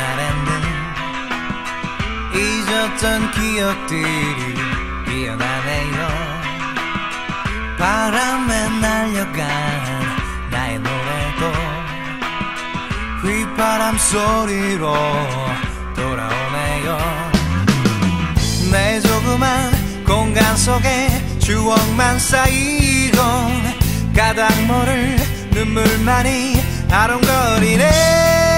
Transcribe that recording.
그날에는 잊었던 기억들이 피어나네요. 바람에 날려간 나의 노래도 휘바람 소리로 돌아오네요. 내 조그만 공간 속에 추억만 쌓이고 가닥 모를 눈물만이 아롱거리네.